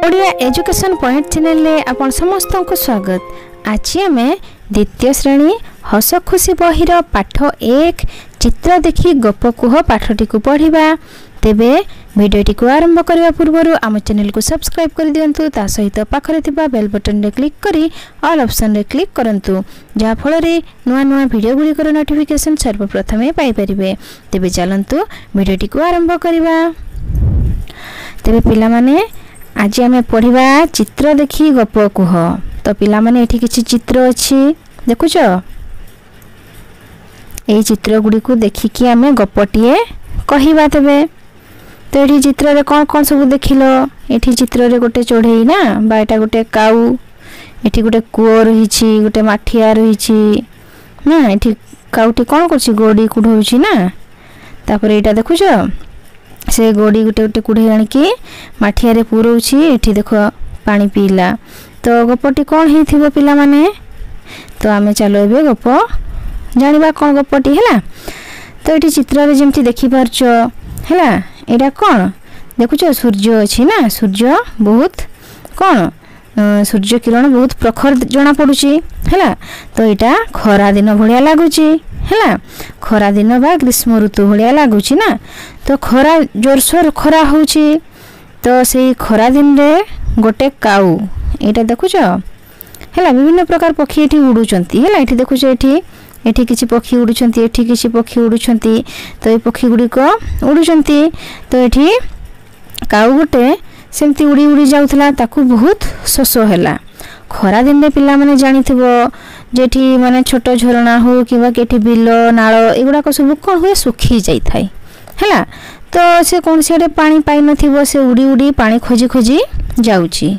Odia education point channel रे आपण समस्त को स्वागत। आज आम द्वितीय श्रेणी हस खुशी बहिर पाठ 1 चित्र देखी गप कुह पाठटी को पढ़ा। तेबे भिडियोटी को आरंभ करने पूर्व आम चैनल को सब्सक्राइब कर दिंतु। ता सहित पाखरे थिबा बेल बटन रे क्लिक करी ऑल ऑप्शन रे क्लिक करंतु, जहा फल रे नुआ नुआ वीडियो गुडी कर नोटिफिकेशन सर्वप्रथमे पाई परिबे। तेबे चलंतु वीडियोटी को आरंभ करबा। तेबे पिला माने आज आम पढ़ा चित्र देखी गप कुह। तो पिला माने एठी किछि चित्र अछि देखुछ। एई चित्र गुडी को देखिकी आम गपटिए कहिबा। तेबे तो ये चित्र रे कौन कौन सब देखिलो। एठी चित्र रे गोटे चढ़ई ना बा एटा गोटे काऊ, एठी गोटे कुओ रही, गोटे माठिया रही ना। एठी काउटी कौन करछि गोडी कुढौछि ना। तापर एटा देखुछ से गोडी गोटे गोटे कुढे आनिकी माठिया रे पुरौछि। एठी देखो पानी पीला। तो गपटी कौन हेथिबो पिला माने। तो आमे चलो एबे गप जानिबा कौन गपटी हैला। तो एठी चित्र रे जेमति देखि पारछ हैला। एटा कौन देखुछ सूर्य अछि ना। सूर्य बहुत कौन सूर्य किरण बहुत प्रखर जना पडुची हैला। तो एटा खरा दिन भलिया लागुची हैला। खरा दिन बा ग्रीष्म ऋतु भलिया लागुची ना। तो खरा जोरसोर खरा होउची। तो सेही खरा दिन रे गोटे काऊ एटा देखुछ हैला। विभिन्न प्रकार पक्षी एठी उडुचंती हैला। एठी देखुछ एठी किछि पक्षी उडुचंती, एठी किछि पक्षी उडुचंती। तो ए पक्षी गुडी को उडुचंती। तो एठी काऊ गोटे सेमती उड़ी उड़ी जाउथला, ताकू बहुत शोष हैला। खरा दिन रे पिला माने जानिथिबो जेठी माने छोट झरणा हो किबा केठी बिल नाळ एगुडा को सब कोन होय सुखी जाई थाई हैला। तो से कोन सेडे पानी पाई नथिबो, से उड़ी उड़ी पानी खोजी खोजी जाउची।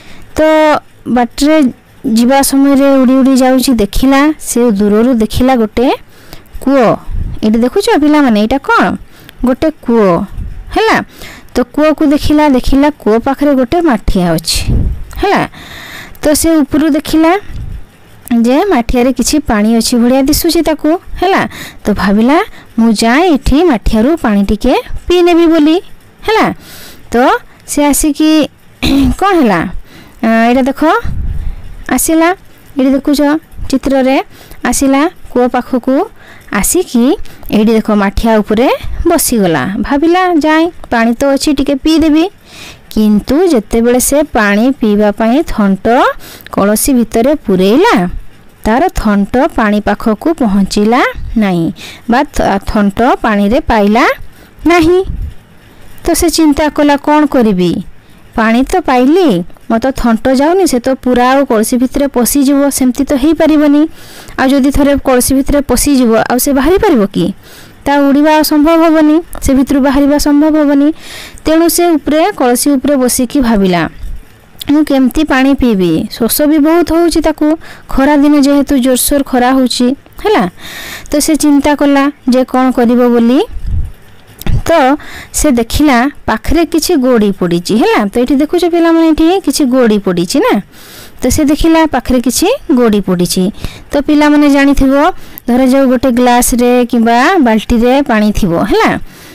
तो बाटरे जीवा समय रे उड़ी उड़ी जाउची देखिला, से दूररु देखिला गोटे कुओ। एटी देखुछ पिला माने एटा कोन गोटे कुओ हैला। तो कुओ को देखिला, देखिला कुओ पाखरे गोटे माठिया अछि हैला। तो से ऊपर देखिला जे माठिया रे किछि पानी अछि भड़िया दिसुछि ताकू हैला। तो भाबिला मु जाए एठी माठिया रो पानी टिके पी नेबी बोली हैला। तो से आसी कि कोन हैला एटा देखो आसिला। एटी देखुछ चित्र रे आसिला कुओ पाखकू आसिकी एटी देखो माठिया ऊपरे बसी गला। भाबिला जाए पानी तो अछि टिके पी देबी। किंतु जते बेले से पानी पीवा पई थंट कलसी भितरे पुरेला, तार थंट पानी पाखकू पहुँचिला नहीं बा थंट पानी रे पाइला नहीं। तो से चिंता कला कौन करिबी, पानी तो पाइली मत थंट जाउनी, से तो पूरा कलसी भितरे पसी जीवो, सेमती तो हेई परिबनी। आ जदि थरे कलसी भितरे पसी जीवो आ से बाहरी परिबो की, ता उड़ीबा संभव होबनी, से भितरु बाहरीबा संभव होबनी। तेणु से ऊपरे कलसी ऊपरे बसिकी भाबिला मु केमती पानी पीबी। शोष भी बहुत होउची ताकू, खरा दिन जेहेतु जोरसोर खरा होउची हैला। तो से चिंता कला जे कौन करिवो बोली। तो से देखिला पाखरे किछि गोड़ी पड़ीची हैला। तो एठी देखुछ पिला माने एठी किछि गोड़ी पड़ीची ना। तो से देखिला पाखरे किछि गोड़ी पड़ीची। तो पिला माने जानिथिबो धरे जो गोटे ग्लास रे किबा बाल्टी रे पानी थिबो हैला।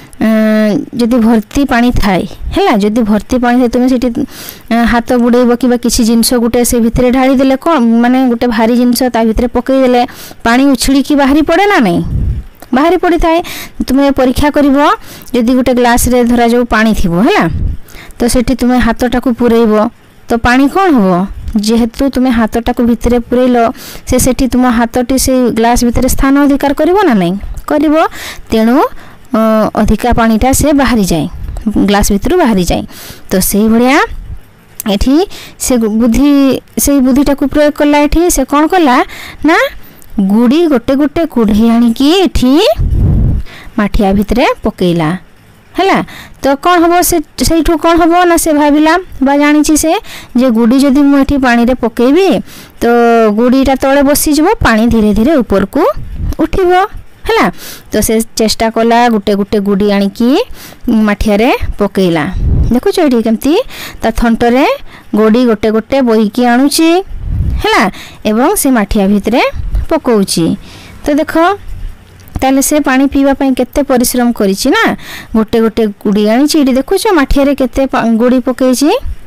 जदि भर्ती पानी थाए हैला, जदि भर्ती पानी थाए तुमे सेठी हाथ बुड़ेइबो किबा किछि जिंस गुटे से भितरे ढाली देले कोन माने गोटे भारी जिंस ता भितरे पकई देले पानी उछिड़ी की बाहरी पड़े ना नहीं, बाहरी पड़ी थाए। तुमे परीक्षा करिवो जदि गोटे ग्लास रे धरा जो पानी थिबो हैला। तो सेठी तुमे हाथटाकू पुरेइबो तो पानी कोन होबो, जेहेतु तुमे हाथटाकू भितरे पुरेइलो से सेठी तुम हाथटी से ग्लास भितरे स्थान अधिकार करिवो ना नहीं करिवो। तेणु अधिका पानीटा से बाहरी जाए, ग्लास भितरु बाहरी जाए। तो सेही भड़िया एठी से बुद्धि से बुद्धिटा को प्रयोग कला। एठी से कौन कला ना गुड़ी गोटे गोटे कुढ़े आनिकी एठी माठिया भितरे पकेला हैला। तो कौन हबो से सेठू कौन हबो ना से भाबिला बा जानिछि से जे गुड़ी जदि मु एठी पानी रे पकेबी तो गुड़ीटा तळे बसी जबो, पानी धीरे धीरे ऊपर को उठिबो हैला। तो से चेष्टा कला गुटे गुटे गुड़ी आनिकी माठिया रे पकेला। देखुछ एठी केमती ता थंटरे गोड़ी गोटे गोटे बोहिकी आनुची हैला एवं से माठिया भितरे पकोउची। तो देखो ताले से पानी पीवा पई केते परिश्रम करिछि ना। गोटे गोटे गुड़ी आनिछि। एठी देखुछ माठिया रे केते गुड़ी पकेइछि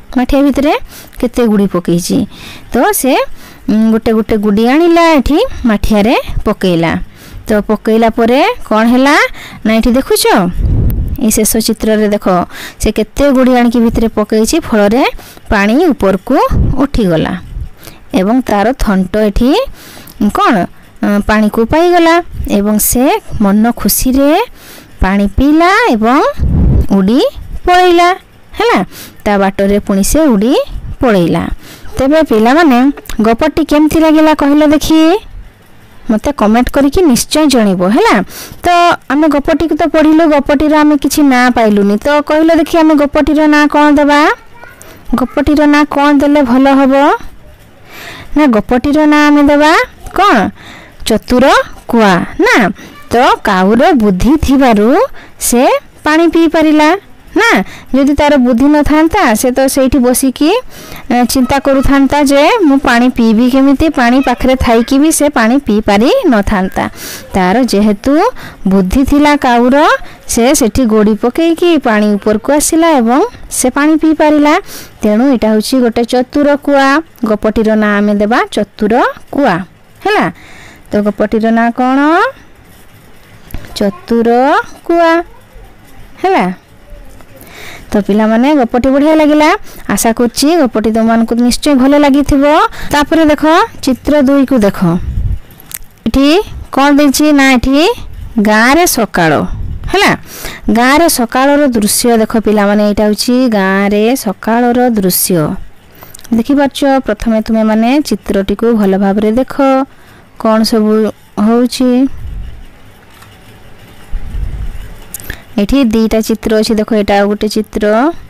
माठिया भितर केते गुड़ी पकईची तो से गोटे गोटे गुड़ी आनिला एठी माठिया रे पकईला तो पकईला परे कौन हैला ना एठी देखुछ ये शेष चित्र रे देख से केते गुड़ी आनिकी भितर पकईची फल रे पानी ऊपर को उठी गला एवं तार थंट एठी कौन पानी को पाई गला एवं से मन खुशी रे पानी पीला एवं उड़ी पळैला हैला ता बाटरे पुणी से उड़ी पळैला। तेबे पिला माने गपटी केमती लागिला कहलो देखि मते कमेंट करके निश्चय जणिबो हैला। तो आमे गपटी को तो पढिलो गपटी रा आमे किछि ना पाइलुनी तो कहलो देखि आमे गपटी रा ना कोन देबा गपटी रा ना कोन देले भलो हबो ना गपटी रा ना आमे देबा कोन चतुर कुआ ना तो काउर बुद्धि थिबारु से पानी पी परिला ना यदि तार बुद्धि न थांता से तो सेठी बसी की चिंता करू थांता जे मु पानी पीबी केमिति पानी पाखरे थाई की भी से पानी पी पारी न थांता तार जेहेतु बुद्धि थिला काउर से सेठी गोड़ी पकई की पानी ऊपर को आसिला एवं से पानी पी पारिला तेणु एटा होची गोटे चतुर कुआ गपटीर ना आमे देबा चतुर कुआ हैला। तो गपटीर ना कोन चतुर कुआ हैला। तो पिला माने गपटी बढ़िया लागिला आशा करछि गपटी तुम मानकु निश्चय भलो लागिथिबो। तापरे देखो चित्र 2 को देखो एठी कोन देछि ना एठी गाँ रे सकाळो हैला गाँ रे सकाळर दृश्य देखो पिला माने एटा होछि गाँ रे सकाळर दृश्य देखि पाछो। प्रथमे तुमे माने चित्रटी को भलो भाबरे देखो कोन सब होछि एठी दीटा चित्र अछि देखो एटा गोटे चित्र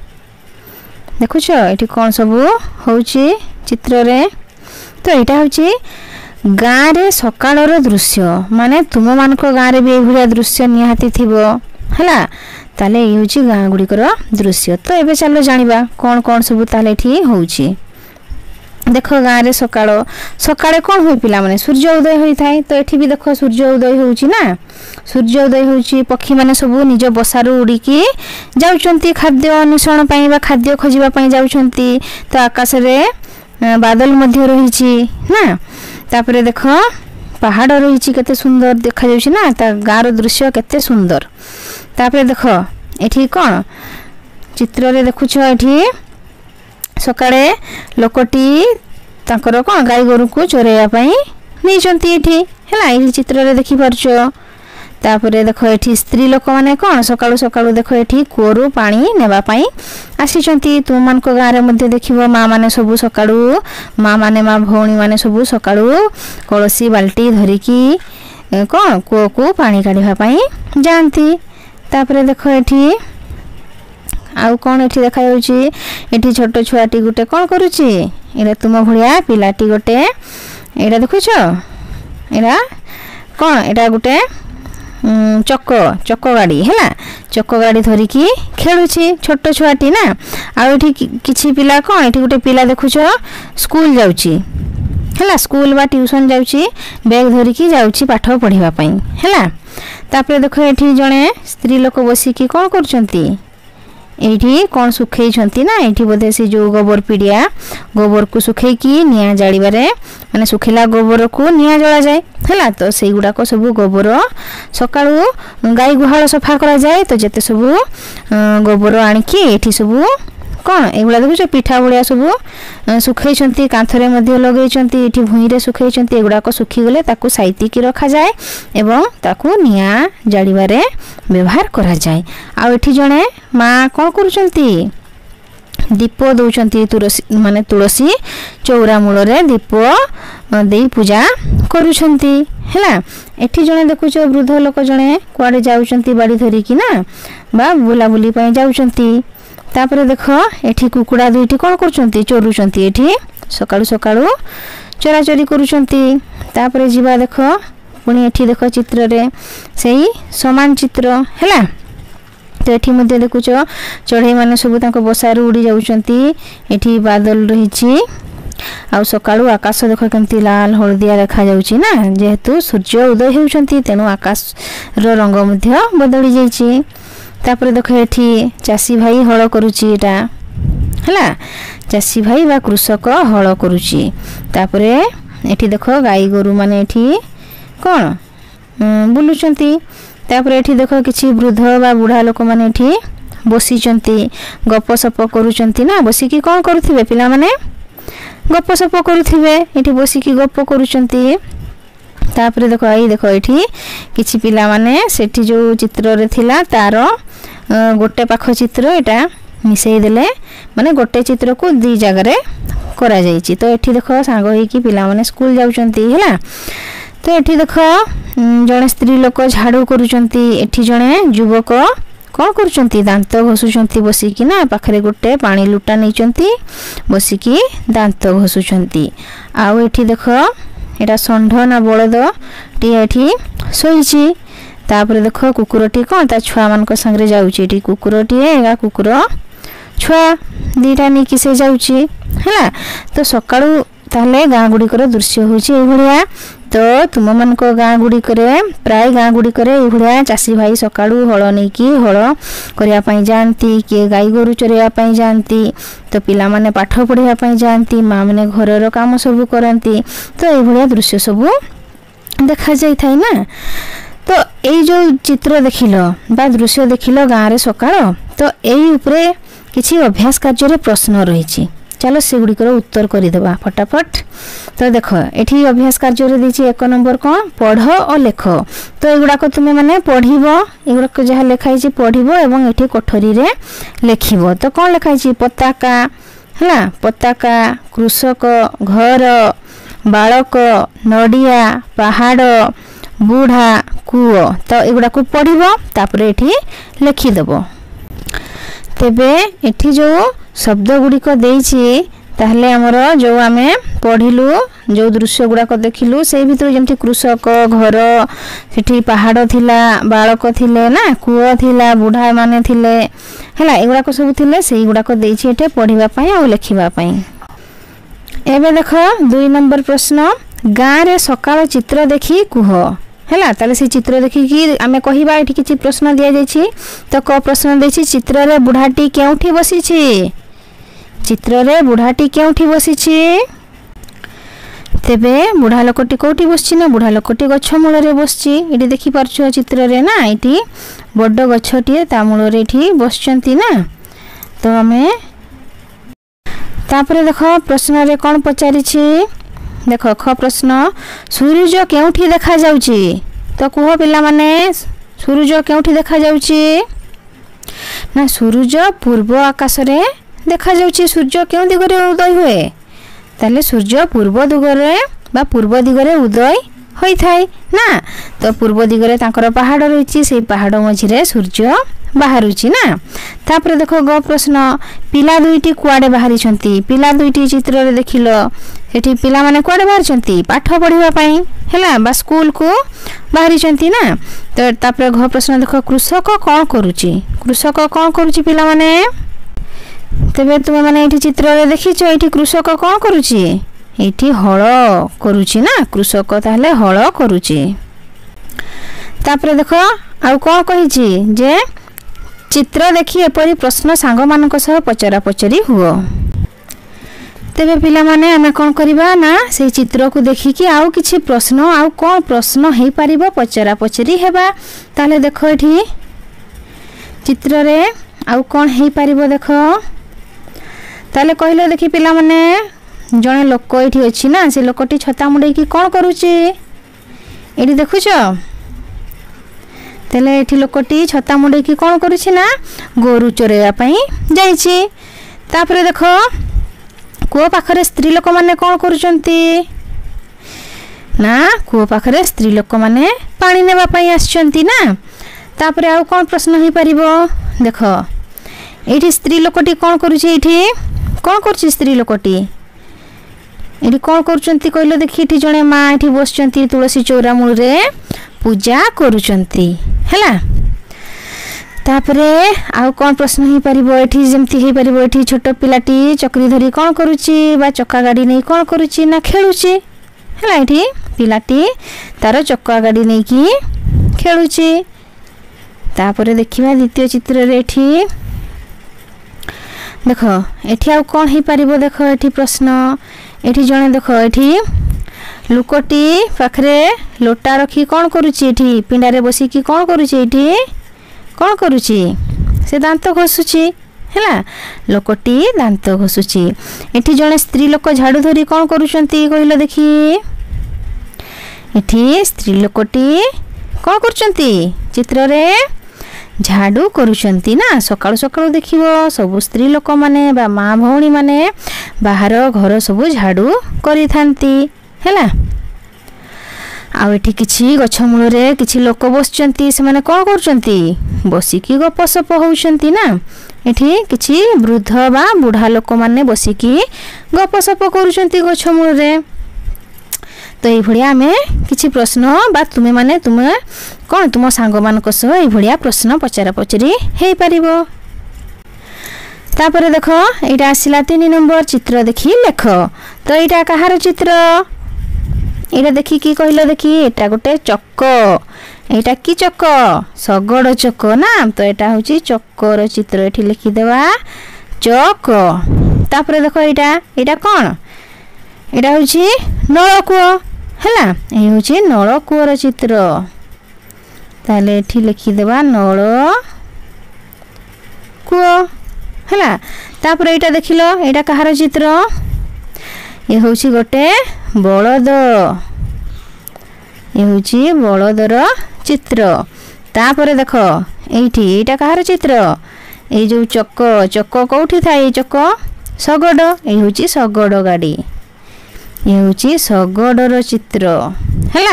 देखुछ एठी कोन सब होछि चित्र रे तो एटा होछि गाँ रे सकाळर दृश्य माने तुम मानक गाँ रे भी एभलिया दृश्य निहाती थिबो हैला ताले ई होछि गाँ गुडीकर दृश्य। तो एबे चलो जानिबा कोन कोन सब ताले एठी होछि देखो गाँ रे सकाळ सकाळे कोन होई पिला माने सूर्य उदय होई थाए तो एठी भी देखो सूर्य उदय होउची ना सूर्य उदय होउची पक्षी माने सब निज बसारू उड़ी की जाउचंती खाद्य अनुसरण पई बा खाद्य खोजिबा पई जाउचंती तो आकाश रे बादल मध्य रहिची ना तापरे देखो पहाड़ रहिची केते सुंदर देखा जाउची ना ता गाँ रो दृश्य केते सुंदर। तापरे देखो एठी कोन चित्र रे देखुछ एठी सकाळे लोकटी तांकर कोन गाई गोरु को चोरेया पई नेचंती एठी हैला एही चित्र रे देखि परछो। तापरे देखो एठी स्त्री लोक माने कोन सकाळु सकाळु देखो एठी कोरु पानी नेबा पई आसीचंती तुम मान को गाँ रे मध्ये देखिबो मां माने सब सकाळु मां माने मां भौणी माने सब सकाळु कळसी बाल्टी धरि की कोन को पानी काढिबा पई जानती। तापरे देखो एठी आउ कोन एठी देखा जाउची एठी छोट छुआटी गुटे कोन करूची एरा तुम भलिया पिलाटी गोटे एरा देखुछो एरा कोन एटा गुटे चक्क गाड़ी हैला चक्क गाड़ी धरी की खेलुची छोट छुआटी ना आ एठी किछि पिला कोन एठी गुटे पिला देखुछो स्कूल जाउची हैला स्कूल बा ट्यूशन जाउची बैग धरी की जाउची पाठ पढिबा पई हैला। तापरे देखो एठी जणे स्त्री लोक बसी की कोन करचंती एठी कोन सुखै छंती ना एठी बोधे से जो गोबर पीडिया गोबर को सुखै की निया जाळीबारे माने सुखिला गोबर को निया जळा जाय हैला। तो सेई गुडा को सब गोबर सकाळू गाई गुहाळ सफा करा जाय तो जते सब गोबर आनी की एठी सब कोन एगुडा देखुछ पिठा भलिया सब सुखै छंती कांथरे मध्ये लगै छंती एठी भुई रे सुखै छंती एगुडा को सुखी गले ताकू साइती की रखा जाय एवं ताकू निया जाळीबारे व्यवहार करा जाय। आ एठी जणे मां कोन करूछंती दीप दउछंती तुलसी माने तुलसी चौरा मूल रे दीप देई पूजा करूछंती हैला। एठी जणे देखुछ वृद्ध लोक जणे कुआडे जाउछंती बाड़ी धरी की ना बा बुला बुली पय जाउछंती। तापरे देखो एठी कुकुडा दुईटी कोन करूछंती चोरुछंती एठी सकाळू सकाळू चोरा चोरी करूछंती। तापरे जीवा देखो पुणी एठी देखो चित्र रे सेही समान चित्र हैला। तो एठी मध्ये देखुछ चढ़ई माने सब तांको बसारू उड़ी जाउछंती एठी बादल रहिछि आ सकाळू आकाश देखो केमती लाल हळदिया देखा जाउछि ना जेहेतु सूर्य उदय हेउछंती तेनु आकाश रो रंग मध्ये बदली जाइछि। तापरे देखो एठी चासी भाई हळ करूछि एटा हैला चासी भाई बा कृषक हल करुची तापरे एठी देखो गाई गोरु माने एठी कोन बुलुचंती तापरे एठी देखो किछि वृद्ध बा बुढ़ा लोक माने एठी बसिचंती गप सप करूचंती ना बसिकी कोन करूथिबे पिला माने गप सप करूथिबे एठी बसिकी गप करूचंती तापरे देखो एठी किछि पिला माने सेठी जो चित्र रे थिला तार गोटे पाख चित्र एटा मिसई देले माने गोटे चित्र को दी जगह रे करा जाईची तो एठी देखो सांग होई कि पिला माने स्कूल जाउचंती हैला तो एठी देखो जणे स्त्री लोक झाड़ू करूचंती एठी जणे युवक कौन करुचंती दांत घसुचंती बसिकी ना पाखरे गोटे पानी लुटा नैचंती बसिकी दांत घसुचंती आउ एठी देखो एटा षंढ ना बळद टी एठी सोईची तापरे देखो कुकुरटी कोन ता छुआ मानक संगे जाउची एठी कुकुरटी एगा कुकुर छुआ दीटा निकी से जाउची हैला तो सकाळू ताले गाँ गुड़िकर दृश्य होची ए भलिया तो तुम मन को गाँ गुड़िकर प्राय गाँ गुड़िकर ए भलिया चासी भाई सकाळू हळ नेकी हळ करिया पई जानती के गाई गोरु चरिया पई जानती तो पिला माने पाठ पढ़िया पई जानती माँ माने घरर काम सब करंती तो ए भलिया दृश्य सब देखा जाई थाई ना तो ए जो चित्र देखिलो बा दृश्य देखिलो गाँ रे सकाळ तो एई उपरे किछि अभ्यास कार्य रे प्रश्न रहिछि चलो से गुड़िकर उत्तर करदेवा फटाफट तो देख ये अभ्यास कार्य देती 1 नंबर कौन पढ़ और लेख तो युवाक तुम्हें मैंने पढ़ युवाक जहाँ लिखाई पढ़ एवं ये कोठरी रे लिख तो कौन लिखाई पताका है पताका कृषक घर बालक नड़िया पहाड़ बुढ़ा कूओ तो युवाक पढ़ तापर ये लिखिदेव तेबे एठी जो शब्द गुड़िक देइछि ताहले हमर जो आमे पढ़िलु जो दृश्य गुड़ाक देखिलु से भितर जेमति कृषक घर सेठी पहाड़ थिला बालक थिले ना कूओ थिला बुढ़ा माने थिले हैला एगुड़ाक सब थिले सेही गुड़ाक देइछि एटे पढ़िबा पई आ लिखिबा पई एबे देखो 2 नंबर प्रश्न गाँ रे सकाळ चित्र देखि कुह हैला ताले से चित्र देखि कि आमे कहिबा एठी किछि प्रश्न दिया जाइछि तो क प्रश्न देछि चित्र रे बुढ़ाटी केउठी बसिछि चित्र रे बुढ़ाटी केउठी बसिछि तेबे बुढ़ा लोकटी कोठी बसछि ना बुढ़ा लोकटी गछ मूल रे बसछि एठी देखि परछु चित्र रे ना एठी बड्ड गछटी ता मूल रे एठी बसचंती ना तो हमें तापरे देखो प्रश्न रे कोन पचारिछि देखो ख प्रश्न सूर्य केउठी देखा जाउछि तो कुह पिला माने सूर्य केउठी देखा जाउछि ना सूर्य पूर्व आकाश रे देखा जाउछि सूर्य केउ दिगरे उदय हुए ताले सूर्य पूर्व दिगरे बा पूर्व दिगरे उदय होई थाई ना तो पूर्व दिगरे तांकर पहाड़ रहिछि से पहाड़ मझिरे सूर्य बाहरुछि ना तापर देखो ग प्रश्न पिला दुईटी कुआडे बाहरी छंती पिला दुईटी चित्र रे देखिलो एठी पिला माने कुआडे बाहर छंती पाठ पढ़िबा पई हैला बा स्कूल को बाहरी छंती ना तो तापर घ प्रश्न देखो कृषक कोन करूछि पिला माने तेबे तुम माने एठी चित्र रे देखिछो एठी कृषक कोन करूछि एठी हळ करूछि ना कृषक ताहले हळ करूछि तापर देखो आ कोन कहिछि जे चित्र देखि एपरी प्रश्न सांग मानक सह पचरा पचरी हुओ तेबे पिला माने हमें कोन करिबा ना से चित्र को देखि कि आउ किछि प्रश्न आउ कोन प्रश्न हेई परिबो पचरा पचरी हेबा ताले देखो एठी चित्र रे आउ कोन हेई परिबो देखो ताले कहिलो देखि पिला माने जणे लोक एठी अछि ना से लोकटी छता मुंडे की कोन करूची एठी देखुछो तेले एठी लोकटी छता मुंडे की कोन करूची ना गोरु चरेया पई जाईची तापरे देखो को पाखरे स्त्री लोक माने कोन करूचंती ना को पाखरे स्त्री लोक माने पानी नेबा पई आछंती ना तापरे आउ कोन प्रश्न हेई परिबो देखो एठी स्त्री लोकटी कोन करूची एठी कोन करूची स्त्री लोकटी एठी कोन करूचंती कहलो देखि एठी जणे मां एठी बसचंती तुलसी चौरा मूल रे पूजा करूचंती हैला तापरे आउ कोन प्रश्न हेई परिबो एठी जेमति हेई परिबो एठी छोटो पिलाटी चक्री धरी कोन करूची बा चक्का गाड़ी नै कोन करूची ना खेलुची हैला एठी पिलाटी तार चक्का गाड़ी नै की खेलुची तापरे देखिबा द्वितीय चित्र रे एठी देख एठी आ कौन हो पारिबो देख एठी प्रश्न एठी जणे देख एठी लुकटी पाखरे लोटा रखी कौन करुची एठी पिंडारे बसिकी कौन करुची एठी कौन करुची से दांत घसुची हैला लोकटी दांत घसुची एठी जणे स्त्री लोक झाड़ू धरी कौन करूछंती कहिलो देखी एठी स्त्री लोकटी कौन करूछंती चित्र रे झाड़ू करूछंती ना सकाळु सकाळु देखिबो सब स्त्री लोक माने बा माँ भौणी माने बाहर घर सब झाड़ू करि थांती हैला आ एठी किछि गछ मूल रे किछि लोक बसचंती से माने कोन करचंती बसिकी गपसप होउचंती ना एठी किछि वृद्ध बा बुढ़ा लोक माने बसिकी गपसप करूचंती गछ मूल रे तो ए भड़िया हमें किछि प्रश्न बा तुमे माने तुमे कोन तुम सांग मान को सह ए भड़िया प्रश्न पचारा पचरी हे परिबो तापरे देखो एटा आसिला 3 नंबर चित्र देखि लेख तो एटा कहार चित्र एटा देखि की कहलो देखि एटा गोटे चक्क एटा की चक्क सगड़ चक्क ना तो एटा होची चक्कर चित्र एठी लिखि देवा चक्क तापरे देखो एटा कोन एटा होची नळकूଅ हैला ए होची नळकूଅर चित्र ताले एठी लिखि देवा नळ कूଅ हैला तापरे एटा देखिलो एटा कहार चित्र ये होची गोटे बलद ये होची बलदर चित्र तापरे देख एठी एटा कहार चित्र ए जो चक्क चक्क कोठी थाए चक्क सगड़ ए होची सगड़ गाड़ी ये होची सगड़र चित्र हैला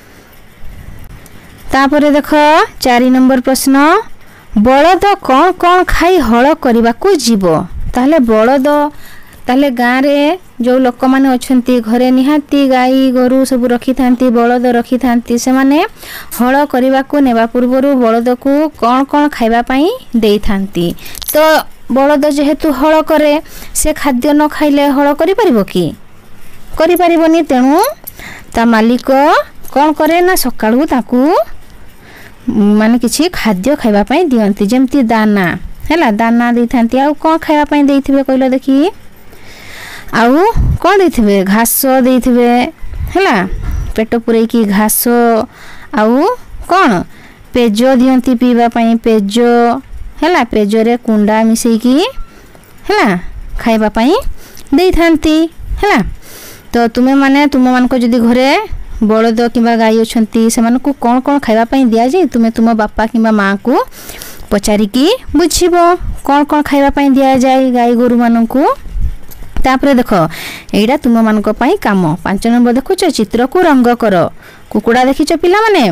तापरे देख 4 नंबर प्रश्न बलद कौन कौन खाई हल करबा को जीवो ताले बलद ताले गाँ रे जो लोक माने अछंती घरे निहाती गाई गोरु सब रखी थांती बलद रखी थांती से माने हल करबा को नेबा पूर्वरु बलद को कौन कौन खाइबा पई देई थांती तो बलद जेहेतु हल करे से खाद्य न खाइले हल करि परिबो की करि परिबोनी तेणु ता मालिक कौन करे ना सकाळू ताकू माने किछि खाद्य खाइबा पई दियंती जेमती दाना हैला दाना देई थांती आ कौन खाइबा पई देइथिबे कहलो देखि आउ कौन देइथिबे घास देइथिबे हैला पेट पुरै की घास आउ कौन पेज दियंती पीबा पई पेज हैला पेज रे कुंडा मिसई की हैला खाइबा पई देई थांती हैला तो तुमे माने तुम मान को जदी घरे बलद किबा गाई अछंती से मान को कौन कौन खाइबा पई दिया जाय तुमे तुम बापा किबा मां को पचारी की बुझिबो कौन कौन खाइबा पई दिया जाय गाई गोरु मान को तापरे देखो एडा तुम मान को पई काम 5 नंबर देखुछ चित्र को रंग कर कुकुड़ा देखिछ पिला माने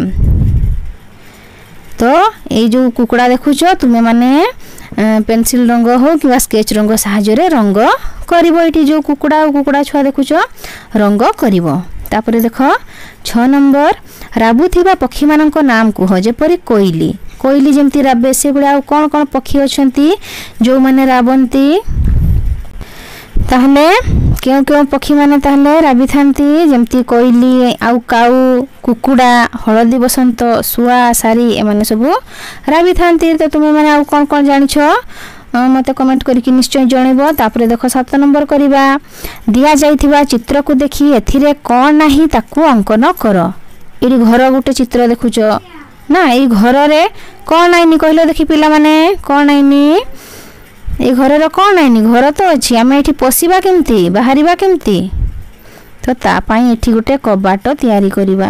तो ए जो कुकुड़ा देखुछ तुमे माने पेंसिल रंग हो कि स्केच रंग सहायरे रे रंग करिवो एठी जो कुकुड़ा छुआ देखुछ रंग करिवो तापरे देखो 6 नंबर राबुथिबा पक्षी मानक नाम कुह जेपरि कोइली कोइली जेमती राबे से बडा कोन कोन पक्षी अछंती जो माने राबंती ताहले क्यों क्यों पक्षी माने ताहले राबी थांती जेमती कोइली आउ काऊ कुकुड़ा हळदी बसंत सुआ सारी ए माने सब राबी थांती तो तुम माने आउ कोन कोन जानिछो मते कमेंट करके निश्चय जणेबो तापरे देखो 7 नंबर करिबा दिया जाइथिबा चित्र को देखि एथिरे कोन नाही ताकू अंकन कर एडी घर गुटे चित्र देखुछ ना ए घर रे कोन नाइनी कहलो देखि पिला माने कोन नाइनी ए घर रे कोन नाइनी घर तो अछि हमें एठी पसिबा केमती बाहरिबा केमती तो ता पई एठी गुटे कबाट तयारी करिबा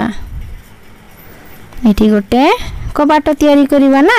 एठी गुटे कबाट तयारी करिबा ना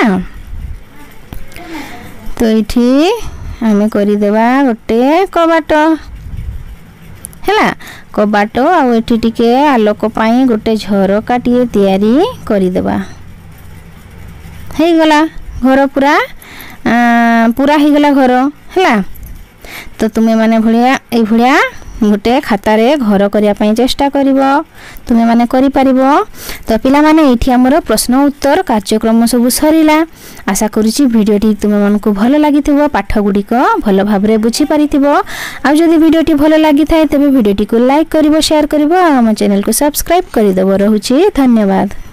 तो इठी हमें करी देबा गोटे कबाट हैला कबाट आ एठी टिके आलोक पाई गोटे झरका टिए तयारी करी देबा हे गला घर पूरा पूरा हे गला घर हैला तो तुमे माने भलिया ए भलिया गोटे खाता रे घर करिया पई चेष्टा करिवो तुमे माने करि परिवो तो पिला माने एठी हमर प्रश्न उत्तर कार्यक्रम सब सरीला आशा करूची भिडियोटी तुमे मन को भलो लागिथिबो पाठ गुडी को भलो भाबरे बुझी परिथिबो आ जदी भिडियोटी भलो लागि थाए तबे भिडियोटी को लाइक करिवो शेयर करिवो आ हम चैनल को सब्सक्राइब करि देबो रहूची धन्यवाद।